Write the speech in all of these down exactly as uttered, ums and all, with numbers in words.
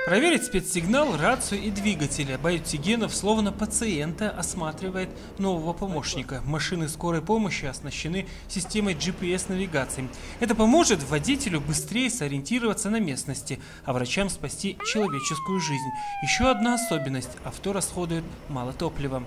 Проверить спецсигнал, рацию и двигатели. Байтигенов словно пациента осматривает нового помощника. Машины скорой помощи оснащены системой джи пи эс-навигации. Это поможет водителю быстрее сориентироваться на местности, а врачам спасти человеческую жизнь. Еще одна особенность – авто расходует мало топлива.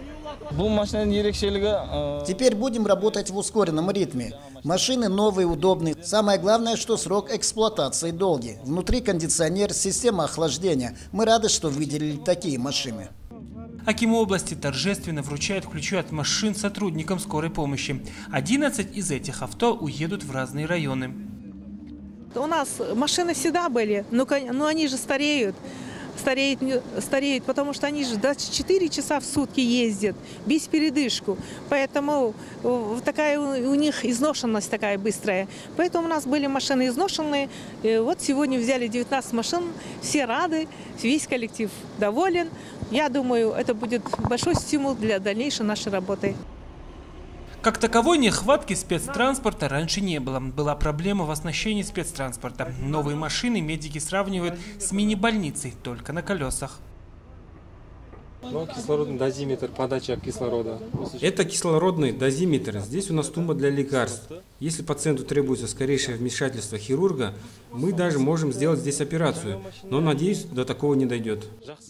Теперь будем работать в ускоренном ритме. Машины новые, удобные. Самое главное, что срок эксплуатации долгий. Внутри кондиционер, система охлаждения. Мы рады, что выделили такие машины. Аким области торжественно вручает ключи от машин сотрудникам скорой помощи. одиннадцать из этих авто уедут в разные районы. У нас машины всегда были, но, но они же стареют. Стареют, стареют, потому что они же двадцать четыре часа в сутки ездят, без передышку. Поэтому такая у них изношенность такая быстрая. Поэтому у нас были машины изношенные. И вот сегодня взяли девятнадцать машин, все рады, весь коллектив доволен. Я думаю, это будет большой стимул для дальнейшей нашей работы. Как таковой нехватки спецтранспорта раньше не было. Была проблема в оснащении спецтранспорта. Новые машины медики сравнивают с мини-больницей, только на колесах. Ну, кислородный дозиметр, подача кислорода. Это кислородный дозиметр. Здесь у нас тумба для лекарств. Если пациенту требуется скорейшее вмешательство хирурга, мы даже можем сделать здесь операцию. Но, надеюсь, до такого не дойдет.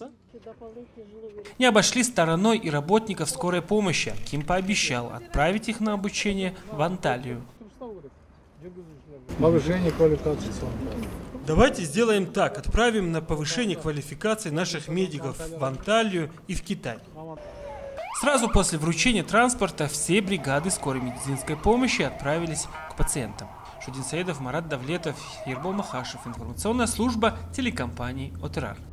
Не обошли стороной и работников скорой помощи. Ким пообещал отправить их на обучение в Анталию. Повышение квалификации. Давайте сделаем так. Отправим на повышение квалификации наших медиков в Анталию и в Китай. Сразу после вручения транспорта все бригады скорой медицинской помощи отправились к пациентам. Шудин Саидов, Марат Давлетов, Ербол Махашев. Информационная служба телекомпании ОТРАР.